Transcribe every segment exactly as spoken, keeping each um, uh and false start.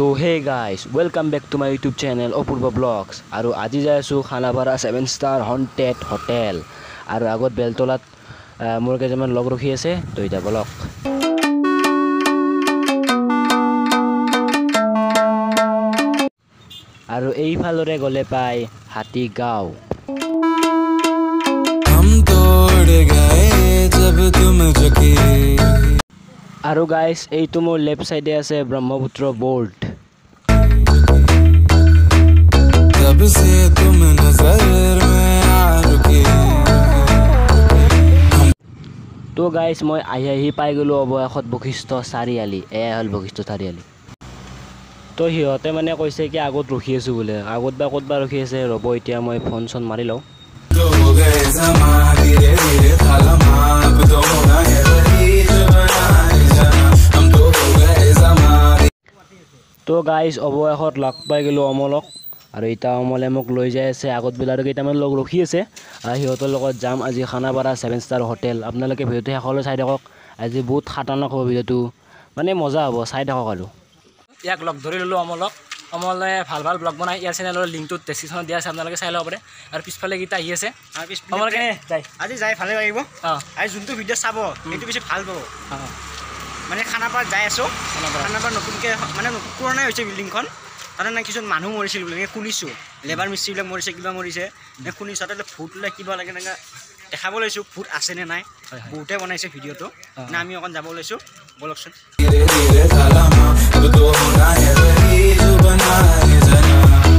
तो हे guys welcome back to my YouTube channel Apurva blogs और आज जाय आसो Khanapara seven star haunted hotel और आगत बेलतलात मोर केजमान लग रखी आछे तो इटा बोलक और এই ফালৰে গলে পায় হাতী গাঁও हम तोड़ गए जब तुम झुके और गाइस এইটো মোৰ লেফট সাইডে আছে ব্ৰহ্মপুত্ৰ बोर्ड तब से तुम नजर में आ रुके तो गाइस মই আহি আহি পাই গলো অবয়সত বশিষ্ঠ চাৰিআলি এ হল বশিষ্ঠ চাৰিআলি तो সিহঁতে মানে কৈছে কি আগত ৰখি আছো বলে আগত বা কত বা ৰখি আছে ৰব এতিয়া মই ফোন চন মাৰি লও तो हो गए जमा धीरे धीरे थालमा अब तो होना है वही जो बनाए जाना हम तो हो गए जमा तो गाइस অবয়সত লগ পাই গলো অমলক আৰু এটা অমলে মোক লৈ যায় আছে আগত বেলা আৰু কেইটামান লগ ৰখি আছে আৰু সিহঁতৰ লগত যাম আজি খানাপাৰা সেভেন ষ্টাৰ হোটেল আপোনালোকে ভিডিওটো সকলো চাই থাকক আজি বহুত খাতাৰনাক হ'ব ভিডিওটো মানে মজা হ'ব চাই থাকক আৰু ইয়াক লগ ধৰি ললো অমলক অমলে ভাল ভাল ব্লগ বনাই ইয়াৰ চেনেলৰ লিংকটো ডেসক্ৰিপচনত দিয়া আছে আপোনালোকে চাই লব পাৰে আৰু পিছফালে গিটা আহি আছে আৰু পিছফালে অমল কেনে যাই আজি যাই ভালে লাগিব অ আই যোনটো ভিডিও চাব এইটো বেছি ভাল পাব মানে খানাপাৰা যাই আছো খানাপাৰা নতুনকে মানে পুৰণাই হৈছে বিল্ডিংখন তাতে না কিছু মানুহ মৰিছিল বুলি শুনিছো লেবাৰ মিস্ত্ৰীবিলাক মৰিছে কিবা মৰিছে নে শুনিছো তাতে ভূত লে কিবা লাগে না দেখাব লৈছো ভূত আছে নে নাই বহুতে বনাইছে ভিডিওটো না আমি অকন যাব লৈছো বলকচোন धीरे धीरे थालमा अब तो होना है वही जो बनाए जाना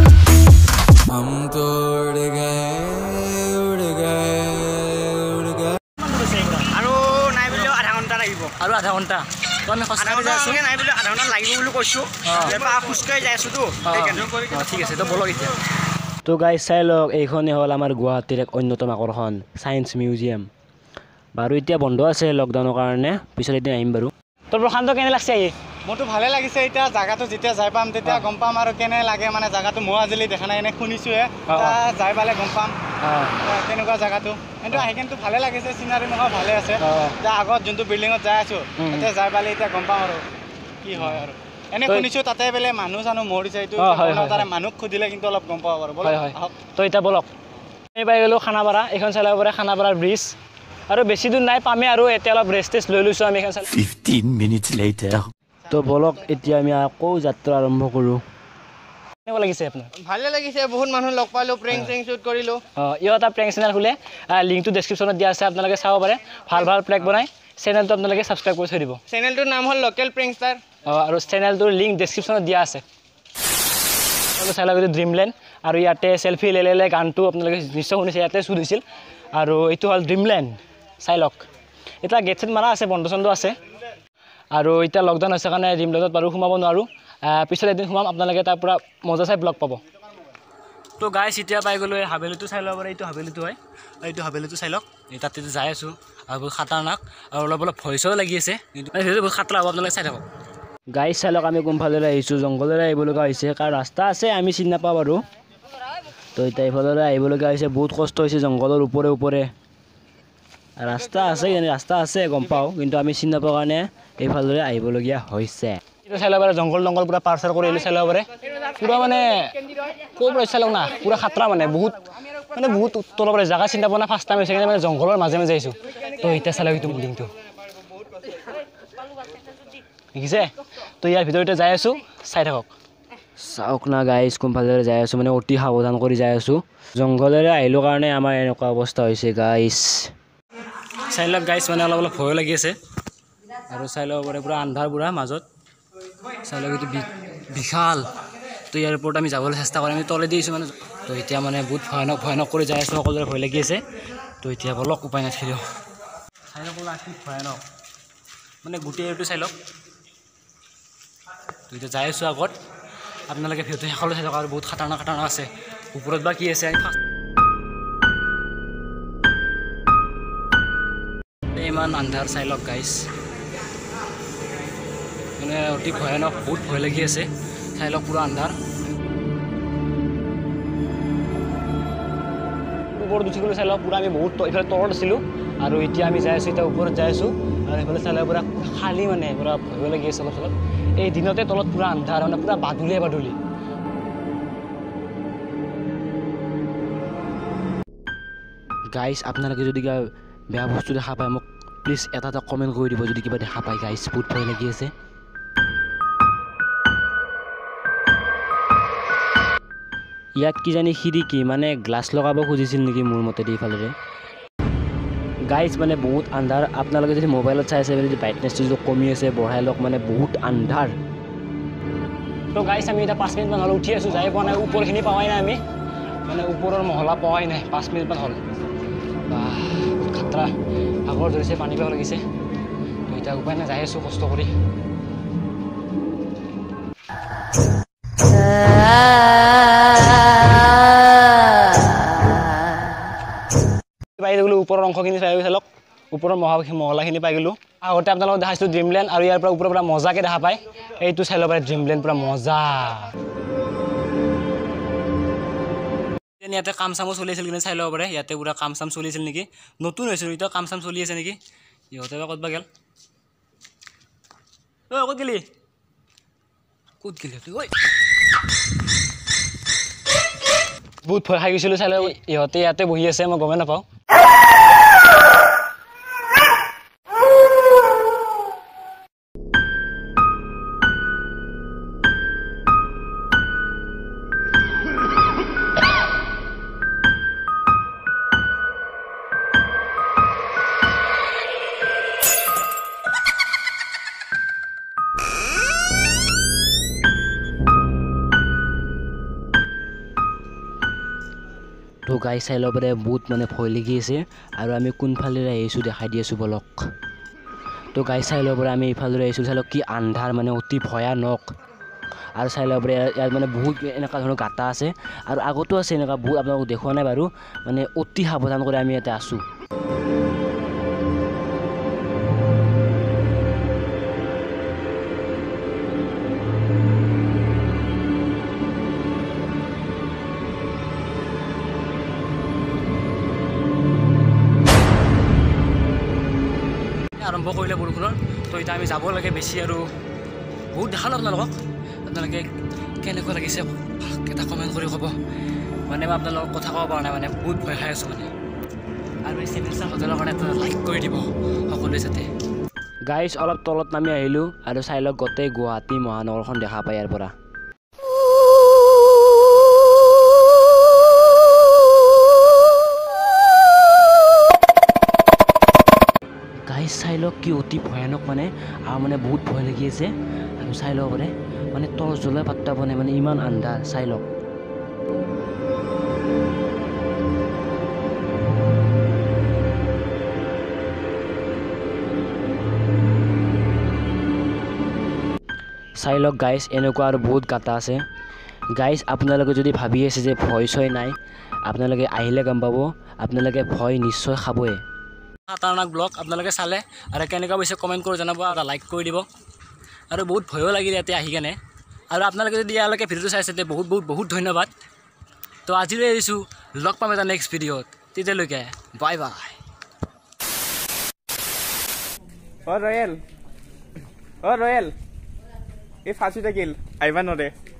हम तोड़ गए उड़ गए उड़ गए আৰু নাই বুলি আধা ঘণ্টা লাগিব আৰু আধা ঘণ্টা তো আমি আধা খস্তা ঘণ্টা যাই আছো নাই বুলি আধা ঘণ্টা লাগিব বুলি কৈছো এবা খুস্কাই যাই আছো তো ঠিক আছে তো বলক এতিয়া তো গাইস চাই লওক এইখনে হল আমাৰ গুৱাহাটীৰ এক অন্যতম আকৰ্ষণ সায়েন্স মিউজিয়াম বাৰু এতিয়া বন্ধ আছে লকডাউনৰ কাৰণে পিছত এদিন আহিম বাৰু তোৰ প্ৰশান্ত কেনে লাগছে আহি মোৰতো ভালে লাগিছে এতিয়া জায়গাটো যেতিয়া যাই পাম তেতিয়া গম পাম আৰু কেনে লাগে মানে জায়গাটো মই আজিলৈ দেখা নাই এনে শুনিছোহে যাই পালে গম পাম কেনেকুৱা জায়গাটো কিন্তু আহি কিন্তু ভালে লাগিছে চিনাৰী মুখা ভালে আছে এতিয়া আগত যোনটো বিল্ডিঙত যাই আছো এতিয়া যাই পালে এতিয়া গম পাম আৰু কি হয় আৰু এনে শুনিছো তাতে বোলে মানুহ চানুহ মৰিছে এইটো তাৰে মানুহক সুধিলে কিন্তু অলপ গম পাব পাৰো তো এতিয়া বলক এই পাই গ'লো খানাপাৰা এইখন চাই ল'ব পাৰে খানাপাৰাৰ ব্ৰিজ আৰু বেছি দূৰ নাই পামে আৰু এতিয়া অলপ ৰেষ্ট টেষ্ট লৈ লৈছোঁ আমি এখন চাই fifteen minutes later তো বলক এতিয়া আমি আকৌ যাত্ৰা আৰম্ভ কৰোঁ কেনেকুৱা লাগিছে আপোনাৰ ভালে লাগিছে বহুত মানুহ লগ পালো প্ৰেং চেং শ্বুট কৰিলো অঁ ইও এটা প্ৰেংক চেনেল খোলে লিংকটো ডেছক্ৰিপশ্যনত দিয়া আছে আপোনালোকে চাব পাৰে ভাল ভাল প্ৰেংক বনাই চেনেলটো আপোনালোকে ছাবস্ক্ৰাইব কৰি থৈ দিব চেনেলটোৰ নাম হ'ল লোকেল প্ৰেংষ্টাৰ অঁ আৰু চেনেলটোৰ লিংক ডেছক্ৰিপশ্যনত দিয়া আছে চাই লওক এইটো ড্ৰিমলেণ্ড আৰু ইয়াতে চেল্ফি লে লে গানটো আপোনালোকে নিশ্চয় শুনিছে ইয়াতে শ্বুট হৈছিল আৰু এইটো হ'ল ড্ৰিমলেণ্ড চাই লওক এতিয়া গেট চেট মাৰা আছে বন্ধ চন্ধ আছে আৰু এতিয়া লকডাউন হৈছে কাৰণে ড্ৰিমলেণ্ডত বাৰু সোমাব নোৱাৰোঁ পিছত এদিন সোমাম আপোনালোকে তাৰ পৰা মজা চাই ব্লগ পাব তো গাইছ এতিয়া পাই গ'লো এই হাবেলিটো চাই ল'ব পাৰে এইটো হাবেলিটো হয় এইটো হাবেলিটো চাই লওক এই তাতে যাই আছোঁ আৰু বহুত খাতাৰনাক আৰু অলপ অলপ ভয় চয় লাগি আছে কিন্তু বহুত খাতৰা হ'ব আপোনালোকে চাই থাকক গাইছ চাই লওক আমি কোনফালেৰে আহিছোঁ জংঘলেৰে আহিব লগা হৈছে কাৰণ ৰাস্তা আছে আমি চিনি নাপাওঁ বাৰু তো এতিয়া এইফালেৰে আহিব লগা হৈছে বহুত কষ্ট হৈছে জংঘলৰ ওপৰে ওপৰে ৰাস্তা আছে ৰাস্তা আছে গম পাওঁ কিন্তু আমি চিনি নাপাওঁ কাৰণে এইফালেৰে আহিবলগীয়া হৈছে এইটো চাই ল'ব পাৰে জংঘল জংঘল পূৰা পাৰ চাৰ কৰি আহিলে চাই ল'ব পাৰে পূৰা মানে ক'ৰ পৰা চাই লওক না পূৰা খাতৰা মানে বহুত মানে বহুত তলৰ পৰা জেগা চিন্তা পোৱা নাই ফাৰ্ষ্ট টাইম হৈছে কাৰণে মানে জংঘলৰ মাজে মাজে আহিছোঁ তো এতিয়া চাই লওক এইটো বিল্ডিংটো দেখিছে তো ইয়াৰ ভিতৰতে যাই আছোঁ চাই থাকক চাওক না গাইছ কোনফালেৰে যাই আছোঁ মানে অতি সাৱধান কৰি যাই আছোঁ জংঘলেৰে আহিলোঁ কাৰণে আমাৰ এনেকুৱা অৱস্থা হৈছে গাইছ চাই লওক গাইছ মানে অলপ অলপ ভয় লাগি আছে আৰু চাই ল'ব পাৰে পূৰা আন্ধাৰ পুৰা মাজত চাই লওক এইটো বিশাল তো ইয়াৰ ওপৰত আমি যাবলৈ চেষ্টা কৰিম আমি তলে দিছোঁ মানে তো এতিয়া মানে বহুত ভয়ানক ভয়ানক কৰি যাই আছোঁ সকলোৰে ভয় লাগি আছে তো এতিয়া বলক উপায় নাথাকিলেও চাই লওক কি ভয়ানক মানে গোটেই এইটো চাই লওক তো এতিয়া যাই আছোঁ আগত আপোনালোকে ভিডিঅ'টো শেষলৈ চাই লওক আৰু বহুত খাতাৰনাক খাতাৰনাক আছে ওপৰত বা কি আছে ইমান আন্ধাৰ চাই লওক গাইছ মানে অতি ভয়ানক বহুত ভয় লাগি আছে চাই লওক পুৰা আন্ধাৰ ওপৰত উঠি গ'লে চাই লওক পুৰা আমি বহুত এইফালে তলত আছিলোঁ আৰু এতিয়া আমি যাই আছোঁ এতিয়া ওপৰত যাই আছোঁ আৰু এইফালে চাই লওক পুৰা খালী মানে পুৰা ভয় লাগি আছে অলপ চলপ এই দিনতে তলত পুৰা আন্ধাৰ মানে পুৰা বাদুলিয়ে বাদুলি গাইজ আপোনালোকে যদি কিবা বেয়া বস্তু দেখা পায় মোক প্লিজ এটা এটা কমেণ্ট কৰি দিব যদি কিবা দেখা পায় গাইজ বহুত ভয় লাগি আছে ইয়াত কি জানি খিৰিকী মানে গ্লাছ লগাব খুজিছিল নেকি মোৰ মতে এইফালেৰে গাইজ মানে বহুত আন্ধাৰ আপোনালোকে যদি মোবাইলত চাই আছে যদি ব্ৰাইটনেছটো যদি কমি আছে বঢ়াই লওক মানে বহুত আন্ধাৰ তো গাইজ আমি এতিয়া পাঁচ মিনিটমান হ'ল উঠি আছোঁ যাই পোৱা নাই ওপৰখিনি পোৱাই নাই আমি মানে ওপৰৰ মহলা পোৱাই নাই পাঁচ মিনিটমান হ'ল বহুত খাতৰা ভাগৰ ধৰিছে পানী পাব লাগিছে তো এতিয়া উপায় নাই যাই আছোঁ কষ্ট কৰি পাই গ'লোঁ ওপৰৰ অংশখিনি পাই চালক ওপৰৰ মহা মহলাখিনি পাই গ'লোঁ আগতে আপোনালোকক দেখাইছিলোঁ ড্ৰিমলেণ্ড আৰু ইয়াৰ পৰা ওপৰৰ পৰা মজাকৈ দেখা পায় এইটো চাই ল'ব পাৰে ড্ৰিমলেণ্ড পূৰা মজা ইয়াতে কাম চামো চলি আছিল কিন্তু চাই ল'ব পাৰে ইয়াতে পুৰা কাম চাম চলি আছিল নেকি নতুন হৈছিল এতিয়া কাম চাম চলি আছে নেকি ইহঁতে বা ক'তবা গ'ল ঐ ক'ত গ'লি ক'ত গ'লি ঐ বহুত ভয় খাই গৈছিলোঁ চাই লওক ইহঁতে ইয়াতে বহি আছে মই গমেই নাপাওঁ তো গাই চাই ল'ব পাৰে বহুত মানে ভয় লাগি আছে আৰু আমি কোনফালেৰে আহিছোঁ দেখাই দি আছোঁ বলক তো গাই চাই ল'ব পাৰে আমি এইফালেৰে আহিছোঁ চাই লওক কি আন্ধাৰ মানে অতি ভয়ানক আৰু চাই ল'ব পাৰে ইয়াত মানে বহুত এনেকুৱা ধৰণৰ গাঁতা আছে আৰু আগতো আছে এনেকুৱা বহুত আপোনালোকক দেখুওৱা নাই বাৰু মানে অতি সাৱধান কৰি আমি ইয়াতে আছোঁ আৰম্ভ কৰিলে বৰষুণৰ তো এতিয়া আমি যাব লাগে বেছি আৰু বহুত দেখালোঁ আপোনালোকক আপোনালোকে কেনেকুৱা লাগিছে এটা কমেণ্ট কৰি ক'ব মানে মই আপোনালোকক কথা ক'ব পৰা নাই মানে বহুত ভয় খাই আছোঁ মানে আৰু এই চেনেলচাৰ হোটেলৰ কাৰণে এটা লাইক কৰি দিব সকলোৱে যাতে গাইজ অলপ তলত নামি আহিলোঁ আৰু চাই লওক গোটেই গুৱাহাটী মহানগৰখন দেখা পায় ইয়াৰ পৰা চাই লওক কি অতি ভয়ানক মানে আৰু মানে বহুত ভয় লাগি আছে আৰু চাই লওক পাৰে মানে টৰ্চ জ্বলাই পাত্তা পোৱা নাই মানে ইমান আন্ধাৰ চাই লওক চাই লওক গাইজ এনেকুৱা আৰু বহুত গাঁতা আছে গাইজ আপোনালোকে যদি ভাবি আছে যে ভয় চয় নাই আপোনালোকে আহিলে গম পাব আপোনালোকে ভয় নিশ্চয় খাবই খাতাৰনাক ব্লগ আপোনালোকে চালে আৰু কেনেকুৱা পাইছে কমেণ্ট কৰি জনাব আৰু লাইক কৰি দিব আৰু বহুত ভয়ো লাগিল ইয়াতে আহি কেনে আৰু আপোনালোকে যদি ইয়ালৈকে ভিডিঅ'টো চাইছে তেতিয়া বহুত বহুত বহুত ধন্যবাদ তো আজিলৈ এৰিছোঁ লগ পাম এটা নেক্সট ভিডিঅ'ত তেতিয়ালৈকে বাই বাই অ ৰয়েল অ ৰয়েল এই ফাঁচি থাকিল আহিবা নৰে